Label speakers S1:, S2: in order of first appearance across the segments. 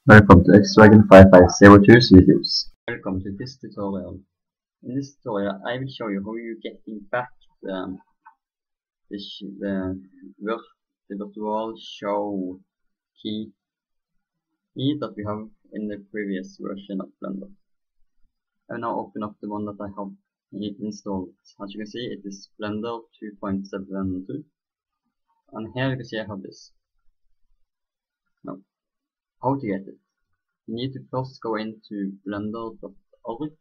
S1: Welcome to X-Dragon5502's videos. Welcome to this tutorial. In this tutorial I will show you how you getting back the virtual show key that we have in the previous version of Blender. I will now open up the one that I have installed. As you can see, it is Blender 2.72, and here you can see I have this. Now, how to get it? You need to first go into blender.org,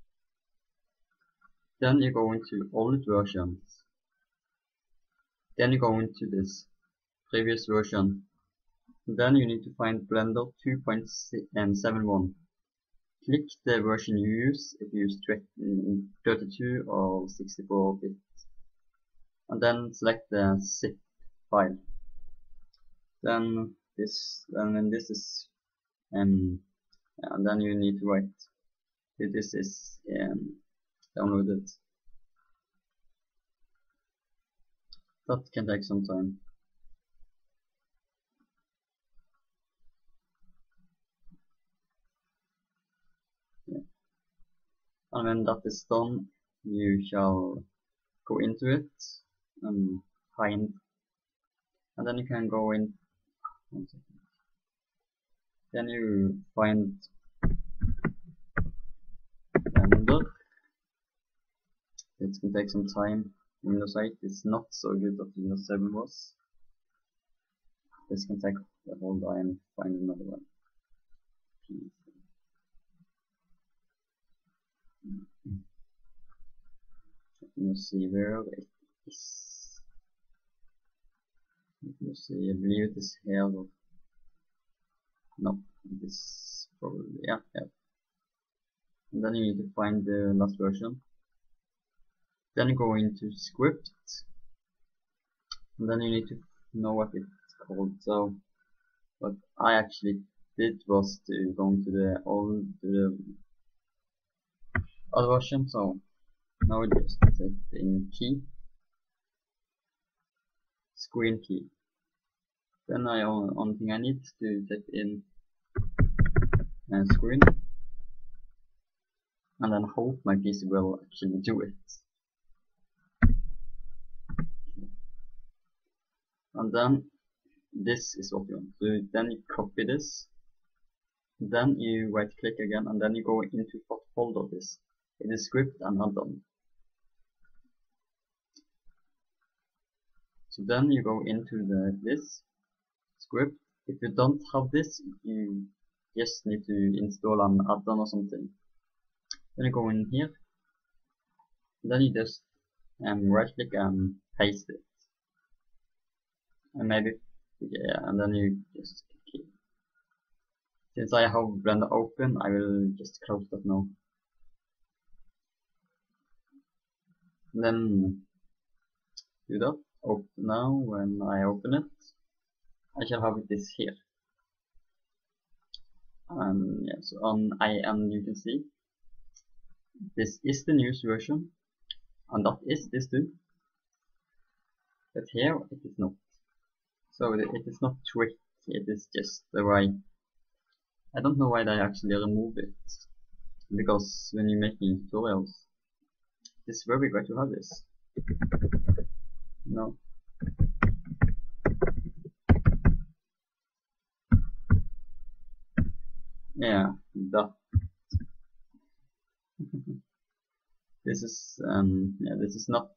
S1: then you go into old versions, then you go into this previous version, then you need to find Blender 2.71. Click the version you use, if you use 32 or 64 bit, and then select the zip file. Then this is and then you need to write if this is downloaded. That can take some time. Yeah. And when that is done, you shall go into it and find, and then you can go in. 1 second. Then you find Blender. It can take some time. Windows 8 is not so good as Windows 7 was. This can take the whole day and find another one. You see where it is. You see, I believe it is here. No, it is probably, yeah. And then you need to find the last version. Then you go into script, and then you need to know what it's called. So what I actually did was to go into the other version. So now we just type in key, screen key. Then only thing I need to type in screen, and then hope my PC will actually do it. And then this is what you want. So then you copy this, then you right click again, and then you go into what folder this. It is script and add-on. So then you go into this script. If you don't have this, you just need to install an add-on or something. Then you go in here, then you just right click and paste it, and maybe and then you just click. Since I have Blender open, I will just close that now. And then do that. Now when I open it, I shall have this here. And yes, and you can see this is the newest version, and that is this too. But here it is not. So it is not tricky, it is just the way. I don't know why they actually remove it, because when you're making tutorials, it's very great to have this. No. Yeah, that. This is this is not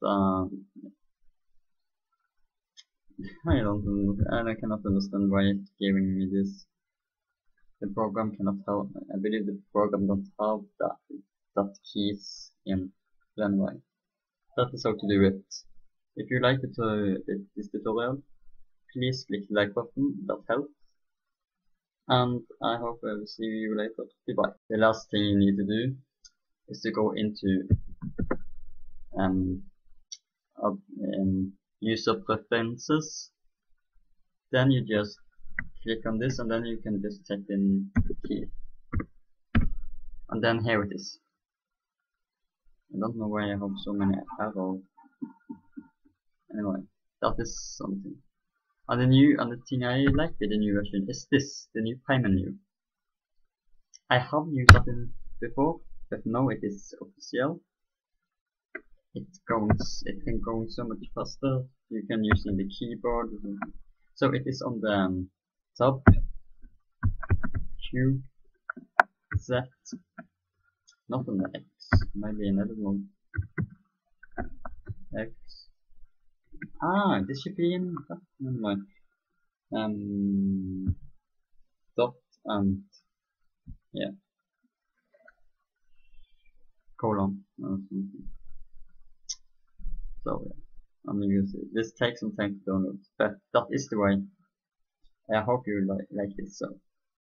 S1: I cannot understand why it's giving me this. The program cannot help. I believe the program don't have that keys in Blender. That is how to do it. If you like this tutorial, please click the like button, that helps. And I hope I will see you later. Goodbye. The last thing you need to do is to go into user preferences. Then you just click on this, and then you can just type in key, and then here it is. I don't know why I have so many arrows. Anyway, that is something. And the thing I like with the new version is this, the new pie menu. I have used that before, but now it is official. It can go so much faster. You can use it in the keyboard. So it is on the tab, Q, Z, not on the X, maybe another one. X. This should be in that. Never mind. Dot and yeah, colon or something. So yeah, I'm gonna use it. This takes some time to download, but that is the way. I hope you like this. So